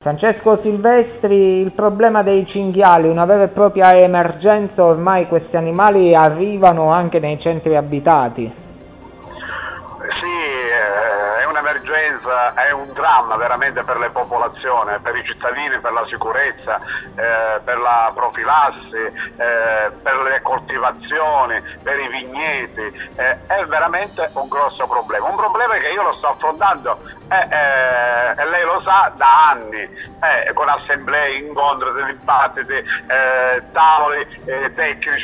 Francesco Silvestri, il problema dei cinghiali, una vera e propria emergenza, ormai questi animali arrivano anche nei centri abitati. Sì, è un'emergenza, è un dramma veramente per le popolazioni, per i cittadini, per la sicurezza, per la profilassi, per le coltivazioni, per i vigneti, è veramente un grosso problema. Un problema che io lo sto affrontando e lei lo sa da anni, con assemblee, incontri, dibattiti, tavoli tecnici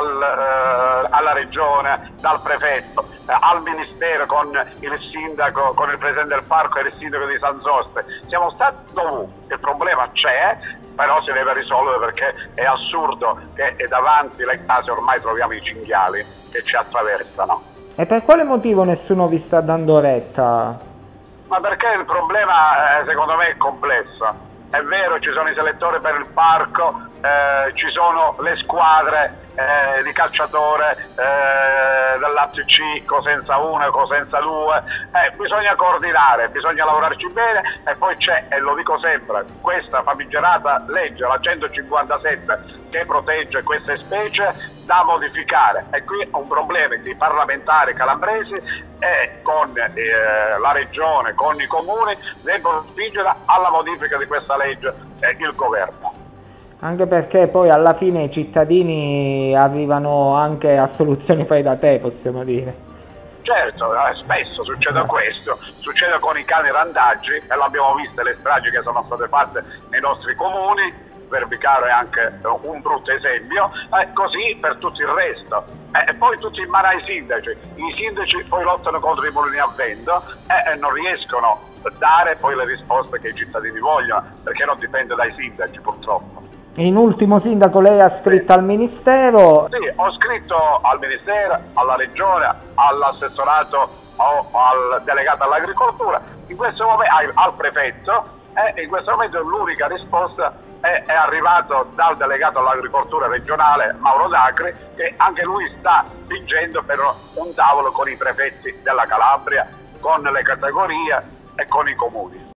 alla regione, dal prefetto, al ministero, con il sindaco, con il presidente del parco e il sindaco di San Soste. Siamo stati dovunque, il problema c'è, però si deve risolvere, perché è assurdo che davanti alle case ormai troviamo i cinghiali che ci attraversano. E per quale motivo nessuno vi sta dando retta? Ma perché il problema secondo me è complesso. È vero, ci sono i selettori per il parco, ci sono le squadre di calciatore dell'ACC, Cosenza 1 e Cosenza 2, bisogna coordinare, bisogna lavorarci bene, e poi c'è, e lo dico sempre, questa famigerata legge, la 157, che protegge queste specie, da modificare, e qui un problema di parlamentari calabresi e con la regione, con i comuni, devono spingere alla modifica di questa legge il governo. Anche perché poi alla fine i cittadini arrivano anche a soluzioni fai da te, possiamo dire. Certo, spesso succede questo, succede con i cani randaggi, e l'abbiamo visto, le stragi che sono state fatte nei nostri comuni. Verbicaro è anche un brutto esempio, così per tutto il resto. E poi tutti in mano ai sindaci. I sindaci poi lottano contro i mulini a vento e non riescono a dare poi le risposte che i cittadini vogliono, perché non dipende dai sindaci, purtroppo. In ultimo, sindaco, lei ha scritto al Ministero? Sì, ho scritto al Ministero, alla Regione, all'assessorato o al delegato all'agricoltura, in questo momento al prefetto, e in questo momento l'unica risposta è arrivato dal delegato all'agricoltura regionale Mauro Dacri, che anche lui sta spingendo per un tavolo con i prefetti della Calabria, con le categorie e con i comuni.